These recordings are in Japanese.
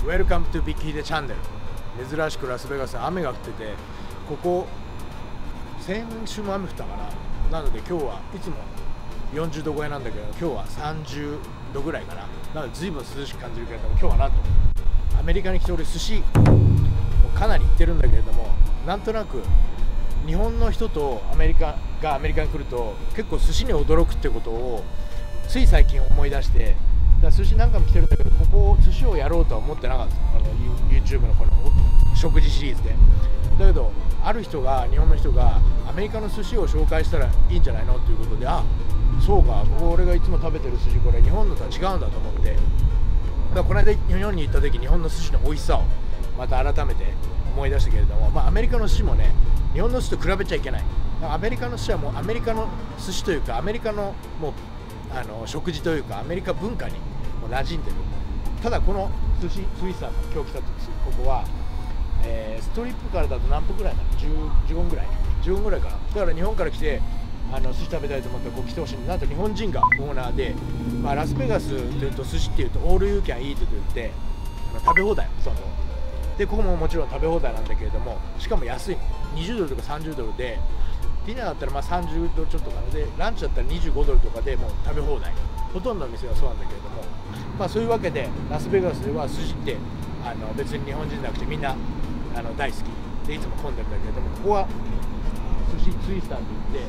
Welcome to Big Hide Channel。珍しくラスベガス雨が降ってて、ここ先週も雨降ったかな。なので今日はいつも40度超えなんだけど、今日は30度ぐらいかな。なので随分涼しく感じるけれども、今日はなんとアメリカに来て俺寿司かなり行ってるんだけれども、なんとなく日本の人とアメリカに来ると結構寿司に驚くってことをつい最近思い出して、だから寿司なんかも来てるんだけど、ここ寿司をやろうとは思ってなかった。YouTube のこの食事シリーズで。だけどある人が、日本の人がアメリカの寿司を紹介したらいいんじゃないのということで、あ、そうか、ここ俺がいつも食べてる寿司、これ日本のとは違うんだと思って、だからこの間日本に行った時、日本の寿司の美味しさをまた改めて思い出したけれども、アメリカの寿司もね、日本の寿司と比べちゃいけない。アメリカの寿司はもうアメリカの寿司というか、アメリカのもう食事というか、アメリカ文化にもう馴染んでる。ただこの寿司スイスさん、今日来たここは、ストリップからだと何分ぐらいなの、15分ぐらいかな。だから日本から来て寿司食べたいと思ったらここ来てほしいんで、なんと日本人がオーナーで、ラスベガスというと寿司っていうとオールユーキャンイートといって食べ放題そうで、ここももちろん食べ放題なんだけれども、しかも安い、20ドルとか30ドルで、ディナーだったら30ドルちょっとかなで、ランチだったら25ドルとかでもう食べ放題、ほとんどの店はそうなんだけれども、そういうわけでラスベガスでは寿司って別に日本人じゃなくてみんな大好きで、いつも混んでるんだけれども、ここは寿司ツイスターといって、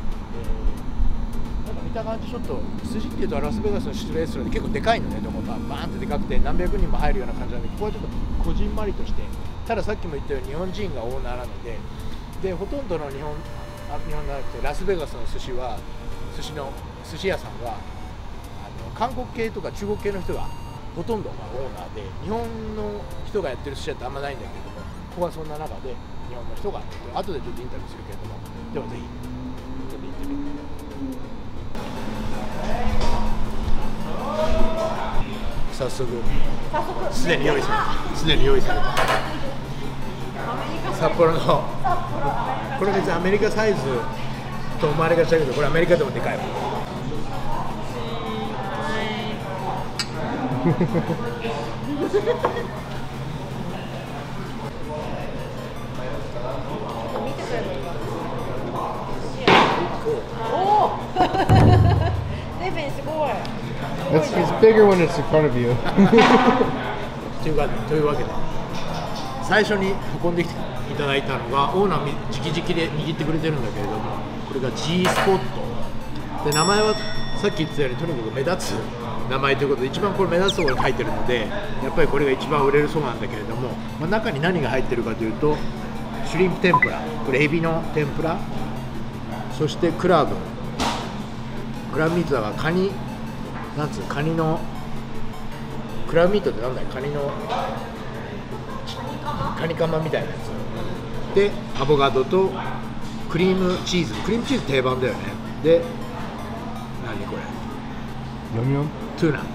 なんか見た感じちょっと寿司っていうとラスベガスのシチュレーションで結構でかいのね、どこかバーンとでかくて何百人も入るような感じなんで、ここはちょっとこじんまりとして、たださっきも言ったように日本人がオーナーなので、ほとんどの日本じゃなくてラスベガスの寿司屋さんは韓国系とか中国系の人がほとんどがオーナーで、日本の人がやってる寿司屋ってあんまないんだけれども、ここはそんな中で日本の人がやってる。後でちょっとインタビューするけれども、でもぜひちょっと行ってみて。早速すでに用意された札幌の、これ別にアメリカサイズと思われがちだけど、これアメリカでもでかいわ。 It's bigger when it's in front of you. というわけで、最初に運んできていただいたのがオーナー直々で握ってくれてるんだけれども、これが G スポットで、名前はさっき言ってたようにとにかく目立つ名前ということで、一番これ目立つところに書いてるので、やっぱりこれが一番売れるそうなんだけれども、中に何が入ってるかというと、シュリンプ天ぷら、これエビの天ぷら、そしてクラブミートだからカニ、なんつうカニのクラブミートってなんだよ、カニカマみたいなやつで、アボカドとクリームチーズ定番だよね。で、何これ、 ヨミヨントゥナ、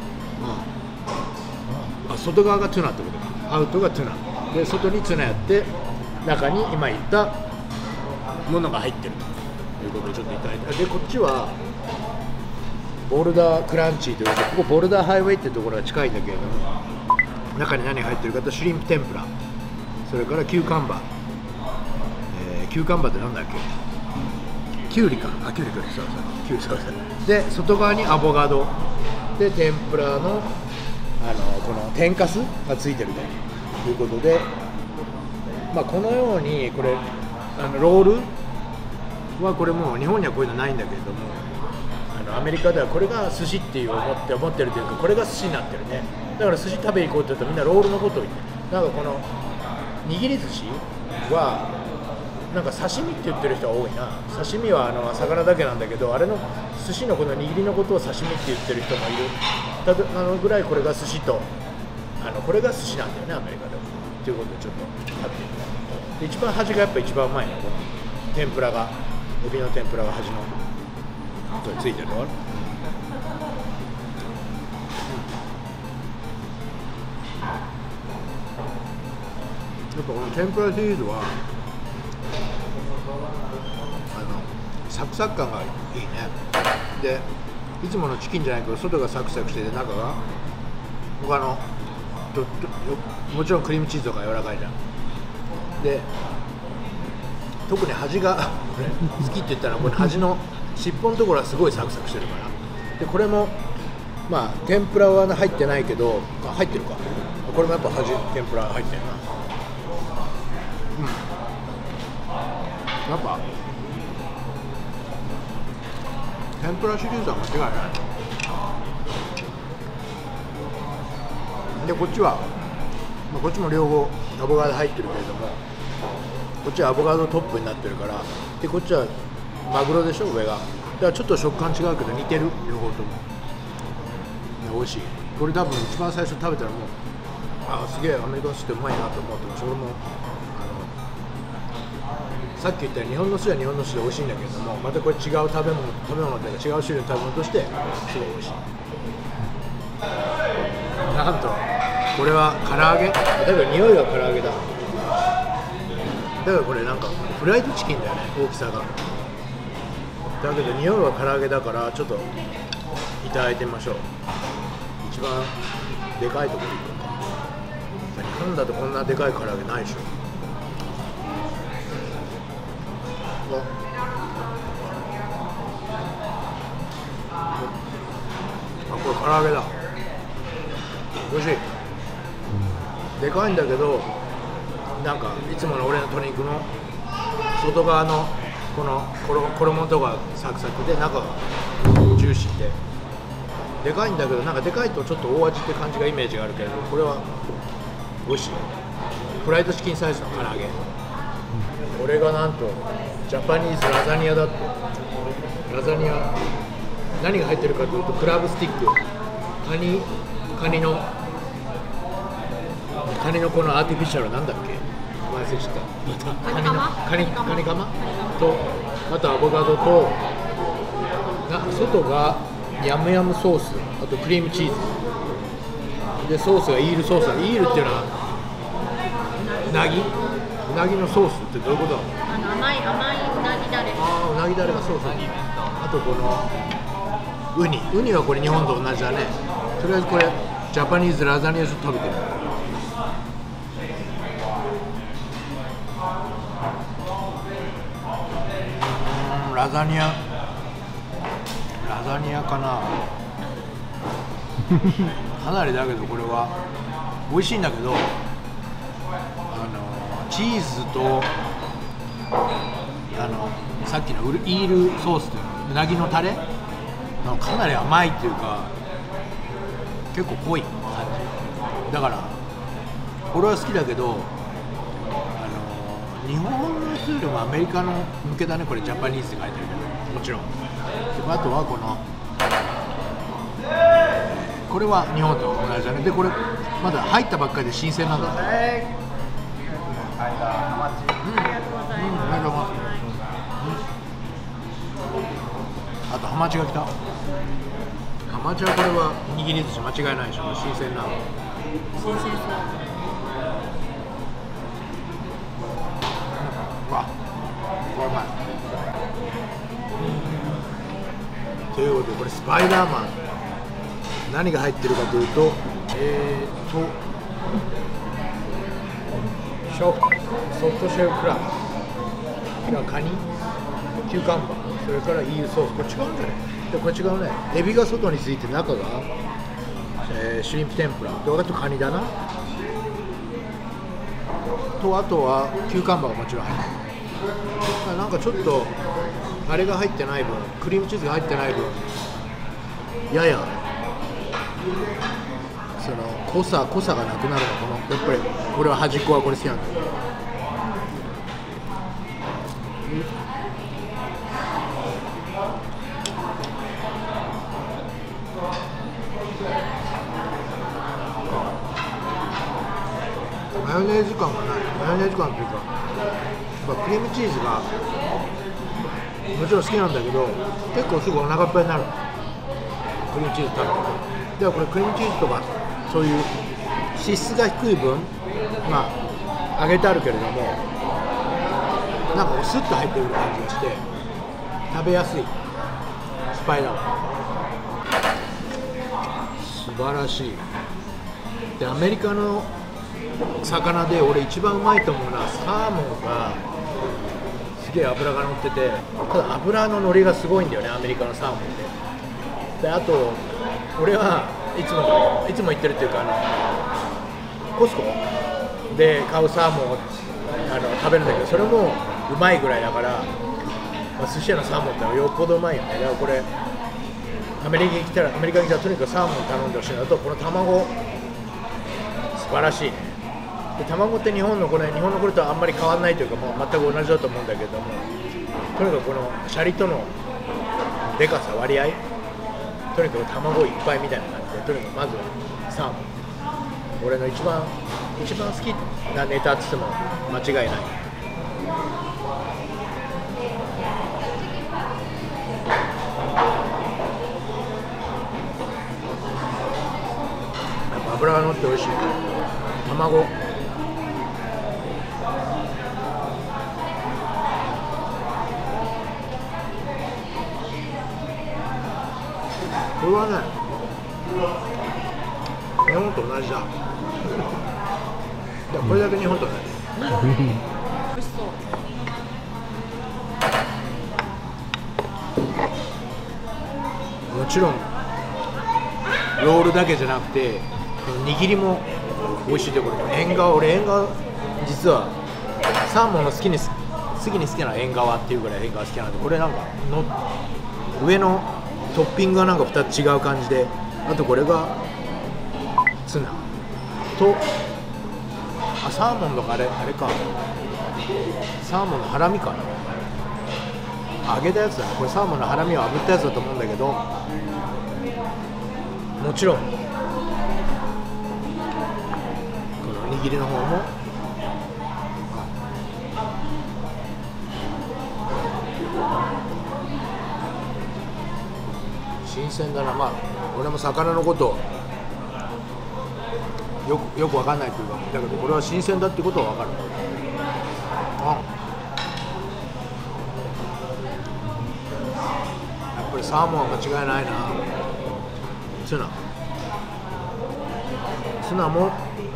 外側がトゥナってことか、アウトがトゥナで、外にツナやって、中に今言ったものが入ってるということでちょっといただいて、でこっちはボルダークランチということで、ここボルダーハイウェイっていうところが近いんだけれども、中に何が入ってるかと、シュリンプ天ぷら、それからキューカンバー、キューカンバーってなんだっけ、キュウリか、キュウリそうで、外側にアボカドで、天ぷらのこの天かすがついてるということで、このようにこれロールは、これもう日本にはこういうのないんだけれども、アメリカではこれが寿司って思ってるというか、これが寿司になってるね。だから寿司食べに行こうって言うとみんなロールのことを言って、なんかこの握り寿司はなんか刺身って言ってる人が多いな。刺身は魚だけなんだけど、あれの寿司のこの握りのことを刺身って言ってる人もいるぐらい、これが寿司とこれが寿司なんだよね、アメリカでは。ということでちょっと食べてみた。一番端がやっぱ一番うまいの、天ぷらが、エビの天ぷらが端のこれついてるの。やっぱこの天ぷらシリーズはサクサク感がいいね。で、いつものチキンじゃないけど、外がサクサクしてて、中が他のもちろんクリームチーズとか柔らかいじゃん。で特に端が好きって言ったらこれ端の尻尾のところはすごいサクサクしてるから。でこれもまあ天ぷらは入ってないけど、入ってるか、これもやっぱ端天ぷら入ってるな。やっぱ天ぷらシリーズは間違いない。でこっちは、まあ、こっちも両方アボカド入ってるけれども、こっちはアボカドトップになってるから、でこっちはマグロでしょ上が。だからちょっと食感違うけど似てる両方とも。美味しい。これ多分一番最初食べたらもうすげえアメリカの寿司ってうまいなと思ってます。俺もさっき言ったように日本の寿司は日本の寿司で美味しいんだけれども、またこれ違う食べ物というか違う種類の食べ物としてすごい美味しい。なんとこれは唐揚げだけど匂いは唐揚げだ。だからこれなんかフライドチキンだよね、大きさが。だけど匂いは唐揚げだから、ちょっといただいてみましょう。一番でかいところに行こうか。日本だとこんなでかい唐揚げないでしょ。これ唐揚げだ。美味しい。でかいんだけど、なんかいつもの俺の鶏肉の外側のこの衣のとこがサクサクで中がジューシーで、でかいんだけど、なんかでかいとちょっと大味って感じがイメージがあるけど、これは美味しい。フライドチキンサイズの唐揚げ。これがなんとジャパニーズラザニアだって。ラザニア何が入ってるかというと、クラブスティック、カニのこのアーティフィシャルなんだっけ、忘れちゃった。カニカマと、あとアボカドと、外がヤムヤムソース、あとクリームチーズで、ソースがイールソース。イールっていうのはうなぎのソースってどういうことだろう。 甘いうなぎだれ。 うなぎだれがソースに。あとこのウニはこれ日本と同じだね。とりあえずこれジャパニーズラザニアちょっと食べてる。ラザニアかなかなりだけど、これは美味しいんだけど、チーズとさっきのイールソースといううなぎのタレかなり甘いっていうか、結構濃い感じだから、これは好きだけど、日本の人よりもアメリカの向けだね。これジャパニーズって書いてるけど、もちろん。あとはこれは日本と同じだね。でこれまだ入ったばっかりで新鮮なんだ。ありがとうございます。あとハマチが来た。ハマチはこれは握り寿司間違いないでしょ。新鮮な。 新鮮そう。 わ、これうまい。ということで、これスパイダーマン何が入ってるかというと、ソフトシェルクラブがカニ、キューカンバー、それからイールソース。これ違うんじゃない？でこれ違うね。エビが外について中が、シュリンプ天ぷらで、あとカニだなと、あとはキューカンバーがもちろん入ってる。なんかちょっとあれが入ってない分、クリームチーズが入ってない分、ややその濃さがなくなるの。このやっぱりこれは端っこはこれ好きなんだよ。マヨネーズ感がない。マヨネーズ感っていうか、やっぱクリームチーズがもちろん好きなんだけど、結構すぐお腹いっぱいになる。クリームチーズ食べて。ではこれクリームチーズとかそういう脂質が低い分、まあ揚げてあるけれども、なんかスッと入ってくる感じがして食べやすいスパイダーマン。素晴らしい。 でアメリカの魚で俺一番うまいと思うのはサーモンがすげえ脂が乗ってて、ただ油の乗りがすごいんだよね、アメリカのサーモンって。であと俺はいつも言ってるっていうか、コスコで買うサーモンを食べるんだけど、それもうまいぐらいだから、まあ、寿司屋のサーモンってのはよっぽどうまいよね。だからこれアメリカに来たらとにかくサーモン頼んでほしいのと、この卵素晴らしいね。で卵って日本のこれとはあんまり変わらないというか、もう全く同じだと思うんだけども、とにかくこのシャリとのでかさ割合、とにかく卵いっぱいみたいな感じで、とにかくまずはサーモン、俺の一番好きなネタって言っても間違いない。やっぱ脂が乗って美味しい。卵これはね、日本と同じだ。これだけ日本と同じ。 美味しそう。 もちろんロールだけじゃなくて握りも美味しいところ。俺縁側実はサーモンの次に好きな縁側っていうぐらい縁側好きなんで、これなんかの上のトッピングがなんか2つ違う感じで、あとこれがツナとサーモンとかあれか、サーモンのハラミかな、揚げたやつだね。これサーモンのハラミを炙ったやつだと思うんだけど、もちろんこの握りの方も新鮮だな。まあ俺も魚のことよくわかんないというか、だけどこれは新鮮だってことはわかる。やっぱりサーモンは間違いないな。ツナも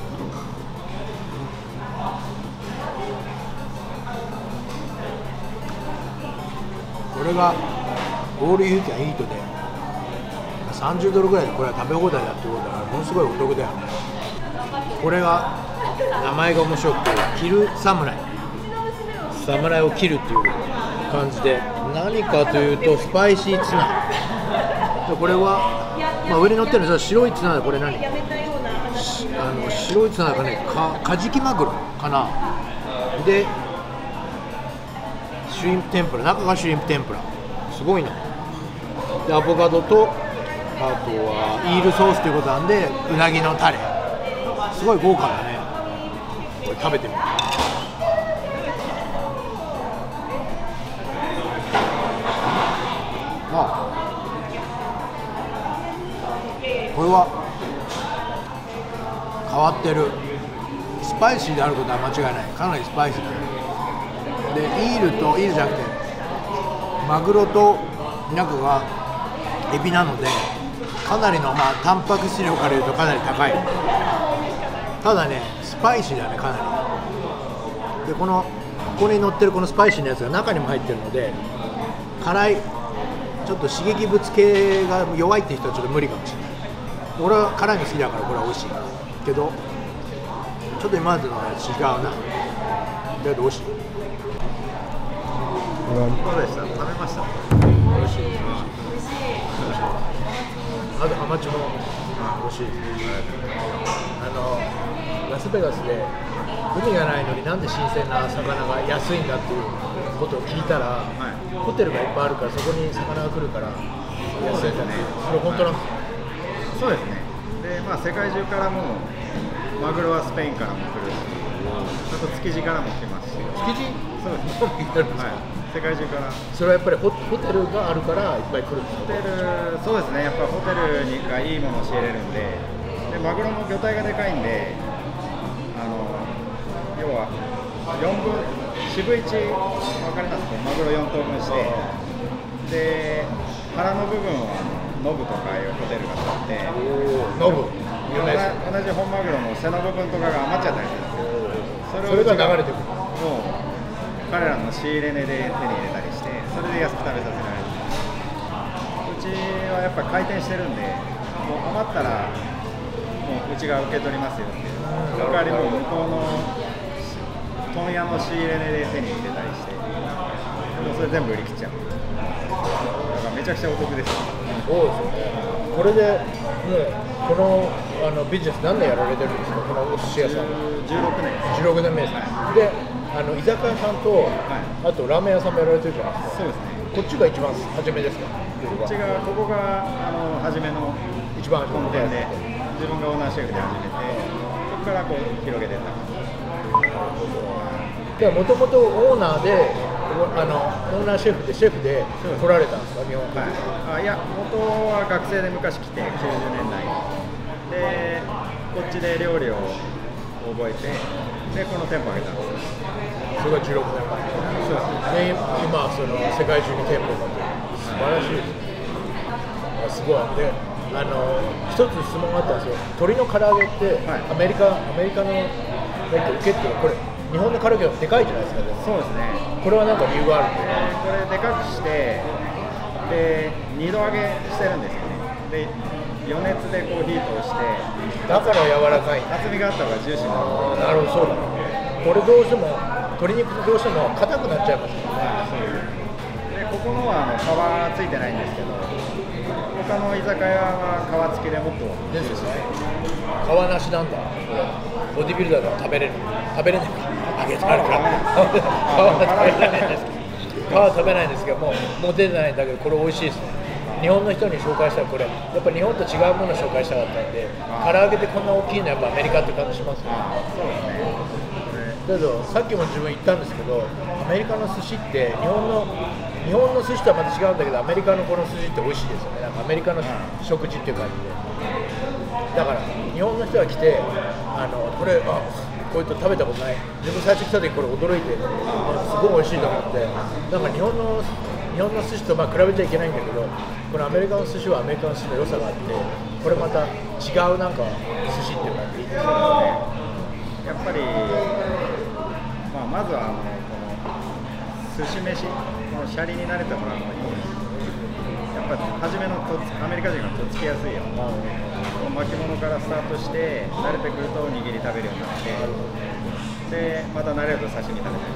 これがオールユーキャンイートで$30ぐらいでこれは食べ放題だってことだから、ものすごいお得だよね。これが名前が面白くて、キルサムライを切るっていう感じで、何かというとスパイシーツナで、これは、まあ、上に乗ってるのは白いツナで、これ何白いツナがね、カジキマグロかな。でシュリンプ天ぷら、中がシュリンプ天ぷら、すごいな。でアボカドとあとはイールソースということなんで、うなぎのタレ、すごい豪華だね。これ食べてみる。これは変わってる。スパイシーであることは間違いない。かなりスパイシーだね。でイールじゃなくてマグロと中がエビなので、かなりのタンパク質量から言うとかなり高い。ただねスパイシーだね、かなり。でここに乗ってるこのスパイシーなやつが中にも入ってるので、辛いちょっと刺激物系が弱いって人はちょっと無理かもしれない。俺は辛いの好きだからこれは美味しいけど、ちょっと今までのは違うな。だけど美味しい。 どうでした？食べました？ 美味しい。あとハマチも美味しい。ラスベガスで海がないのになんで新鮮な魚が安いんだっていうことを聞いたら、ホテルがいっぱいあるからそこに魚が来るから安いんだね。それ本当なんですか？ そうですね。で、世界中からもマグロはスペインからも来るし、あと築地からも来ますし。 築地？ そうですね。世界中から。 それはやっぱりホテルがあるからいっぱい来るんですか？ そうですね。やっぱホテルがいいものを仕入れるんで、マグロも魚体がでかいんで、要は4分、四分1分かりますか？マグロ4等分して、で腹の部分はノブとかいうホテルが取って、 ノブ有名です。 同じ本マグロの背の部分とかが余っちゃったりするんですよ。 それが流れてくる。 もう彼らの仕入れ値で手に入れたりして、それで安く食べさせられる。うちはやっぱ回転してるんで、もう余ったらもううちが受け取りますよっていう。その代わりも向こうの問屋の仕入れ値で手に入れたりして、でもそれ全部売り切っちゃう。だからめちゃくちゃお得です。 そうですよね。これでもうこのビジネス何年やられてるんですか、このお寿司屋さん。 16年です。 16年目ですね。で、居酒屋さんと、あとラーメン屋さんもやられてるじゃないですか。 そうですね。 こっちが一番初めですか。 こっちが、ここが初めの一番初めの本店で、自分がオーナーシェフで始めて、そこからこう広げていった感じ。 でもともとオーナーでオーナーシェフで来られたんですか、日本から。 いや、元は学生で昔来て、90年代で、こっちで料理を覚えて、で、この店舗を挙げたんですよ。 それが16年前で、今、その世界中に店舗があって、素晴らしいですね。すごい。で、一つ質問があったんですよ。鶏の唐揚げって、アメリカの受けってこれ、日本の唐揚げはでかいじゃないですか。 そうですね。 これは何か理由があるんで。 これでかくして、で2度揚げしてるんですよね。で余熱でこうヒートをして、 だから柔らかい。 厚みがあった方がジューシーなの。 なるほど、そうだ。これどうしても鶏肉どうしても硬くなっちゃいますよね。 でここのは皮ついてないんですけど、他の居酒屋は皮付きでもっとですよね。皮なしなんだ。ボディビルダーでは食べれない揚げてあるから皮は食べれないんですけど、もう出てないんだけど、これ美味しいですね。日本の人に紹介したら、これやっぱ日本と違うものを紹介したかったんで、唐揚げでこんな大きいのやっぱアメリカって感じしますよね。 そうですね。 だけどさっきも自分言ったんですけど、アメリカの寿司って日本の寿司とはまた違うんだけど、アメリカのこの寿司って美味しいですよね。なんかアメリカの食事っていう感じで。だから日本の人が来て、これこういうと食べたことない。自分最初来た時これ驚いて、すごい美味しいと思って、なんか日本の寿司と比べちゃいけないんだけど、このアメリカの寿司はアメリカの寿司の良さがあって、これまた違うなんか寿司っていう感じでいいですよね。 やっぱり、まずはこの寿司飯、このシャリに慣れてもらうのがいいです。やっぱ初めのアメリカ人がとっつきやすいような巻物からスタートして、慣れてくると握り食べるようになって、でまた慣れると刺身食べたり。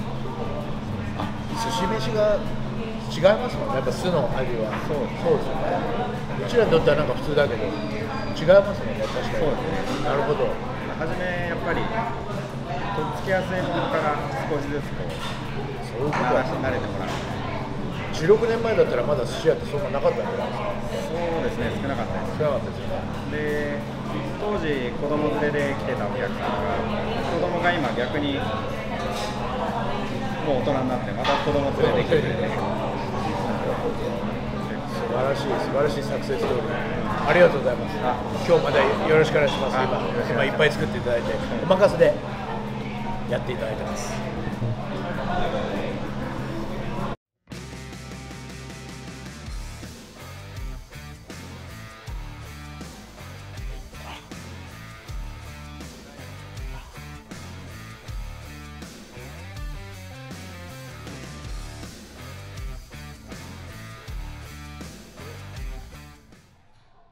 寿司飯が違いますもんね、やっぱ酢の味は。そうですよね。うちらにとってはなんか普通だけど違いますもんね、確かに。 そうですね。 なるほど。 初めやっぱりとっつきやすいものから少しずつこうそういうことは慣れてもらう。 16年前だったらまだ寿司屋ってそんななかったんじゃないですか。 そうですね、少なかったです。 少なかったですよね。 で当時子供連れで来てたお客さんが、子供が今逆にもう大人になってまた子供連れてきてくれて素晴らしいサクセスストーリー。ありがとうございます。今日までよろしくお願いします。今いっぱい作っていただいて、お任せでやっていただいてます。